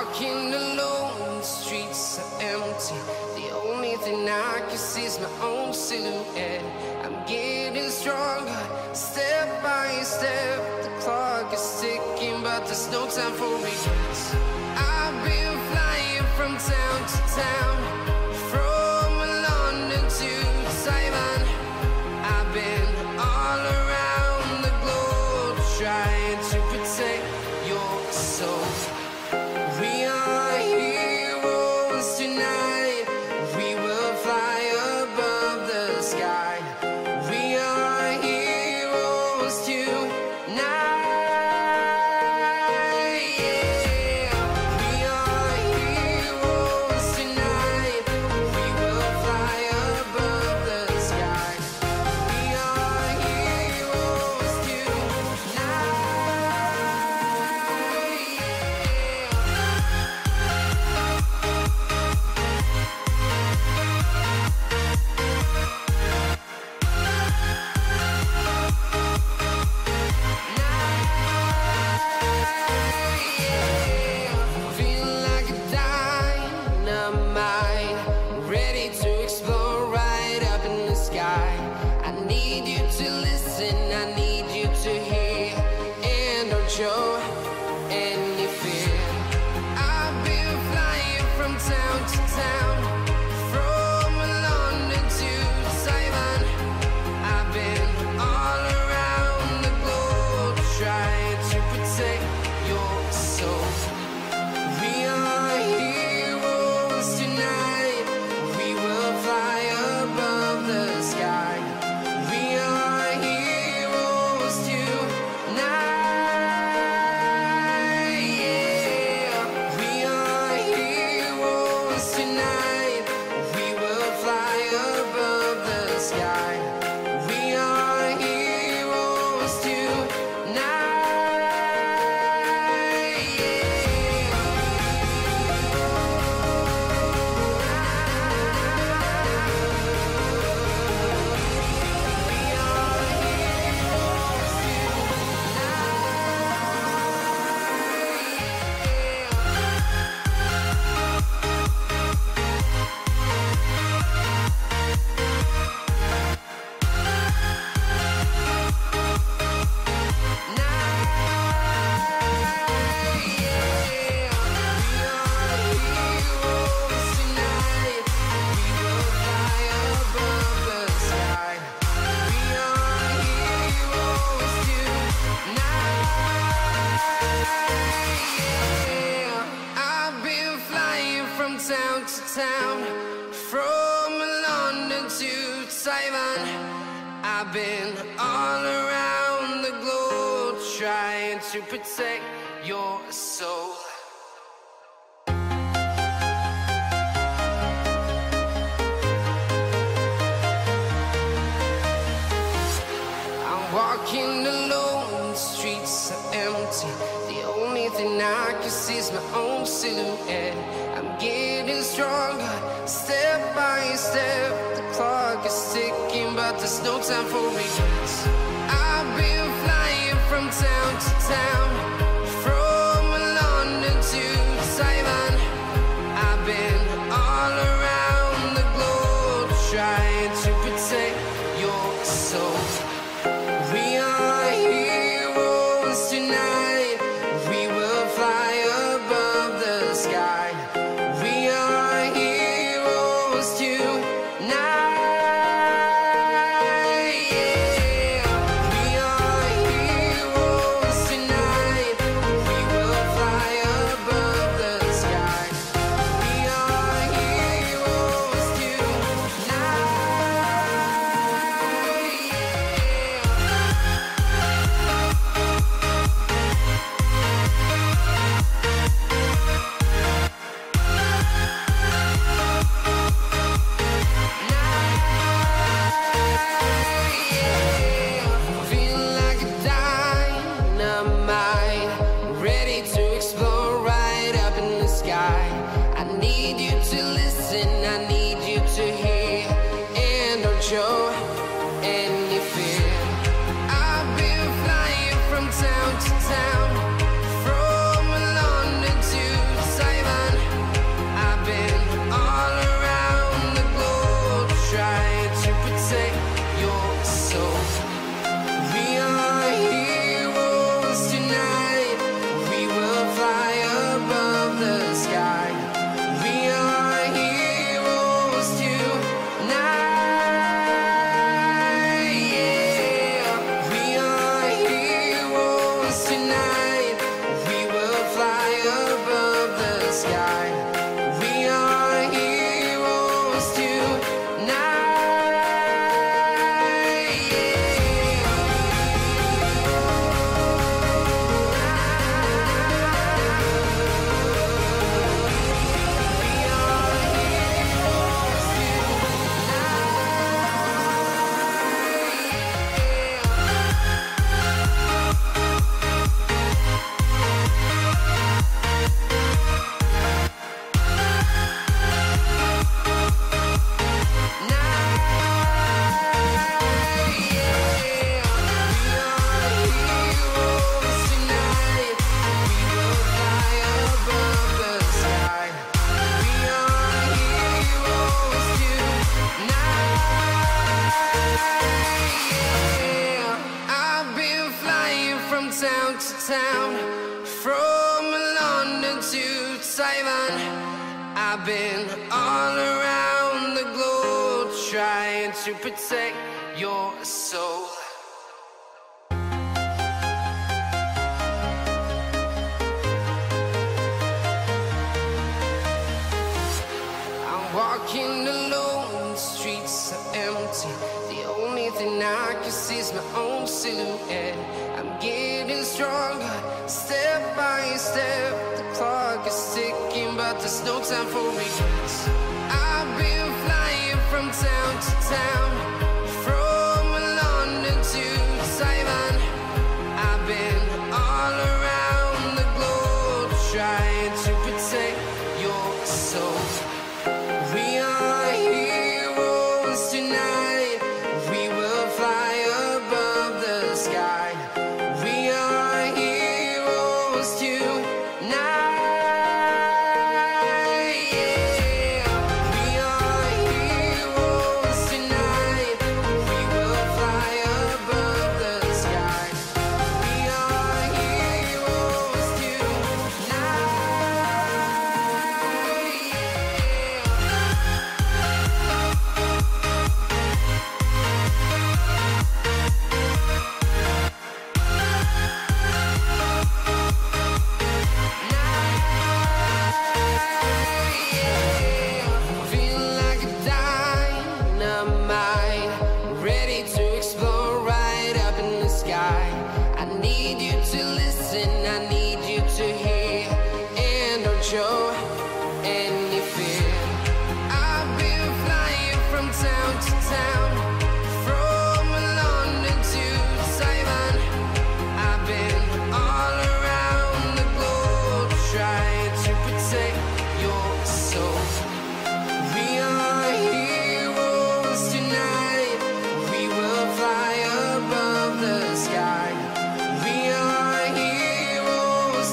walking alone, the streets are empty. The only thing I can see is my own silhouette. I'm getting stronger, step by step. The clock is ticking, but there's no time for regrets. I've been flying from town to town, from London to Taiwan. I've been all around the globe, trying to protect your soul. We are heroes tonight. We will fly above the sky. We are heroes tonight. Yeah. We are heroes tonight. We will fly above the sky. We are heroes tonight. Feeling like a dynamite, ready to explore right up in the sky. I need you to listen, I need you to hear, and don't show any fear. I've been flying from town to town, from London to Taiwan. I've been all around the globe, trying to protect your soul. We are heroes tonight. We will fly above the sky. We are heroes tonight. Yeah. We are heroes tonight. We will fly above the sky. We are heroes I've been flying from town to town, from London to Taiwan. I've been all around the globe, trying to protect your soul. I'm walking alone, the streets are empty. The only thing I can see is my own silhouette. I'm getting stronger, step by step. The clock is ticking, but there's no time for regrets. I've been flying from town to town, from London to Taiwan. I've been all around the globe, trying to protect your soul. We are heroes tonight. We will fly above the sky. We are heroes tonight. Yeah. We are heroes tonight. to Taiwan. I've been all around the globe trying to protect your soul. I'm walking alone, the streets are empty. The only thing I can see is my own silhouette. I'm getting stronger, step by step. The clock is ticking, but there's no time for regrets. I've been flying from town to town, from London to Taiwan. I've been all around the globe trying to protect your soul. We are heroes tonight. We will fly above the sky. We are heroes tonight. Yeah. We are heroes tonight. We will fly above the sky. We are heroes tonight. Feel like a dynamite, ready to explode right up in the sky. I need you to listen, I need you to hear, and don't show any fear. I've been flying from town to town, from London to Taiwan. I've been all around the globe trying to protect your soul. We are heroes tonight. We will fly above the sky. We are heroes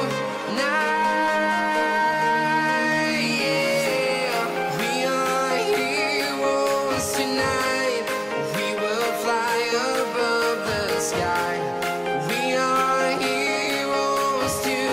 tonight. Yeah. We are heroes tonight. We will fly above the sky. We are heroes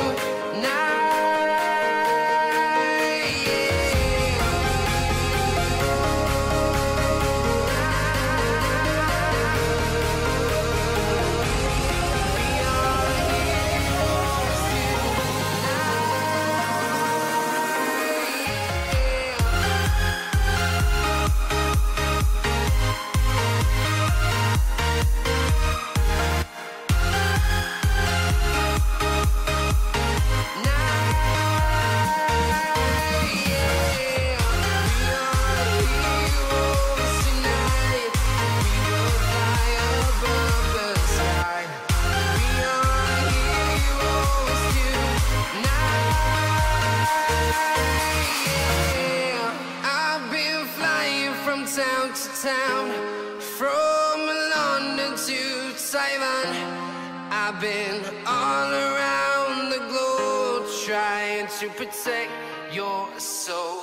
I've been flying from town to town, from London to Taiwan. I've been all around the globe trying to protect your soul.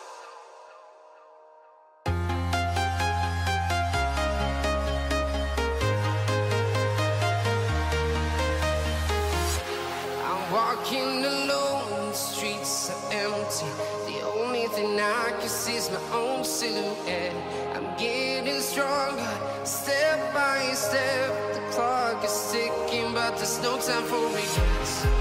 I'm walking alone, the streets are empty. The only thing I can see is my own silhouette. I'm getting stronger, step by step. The clock is ticking, but there's no time for regrets.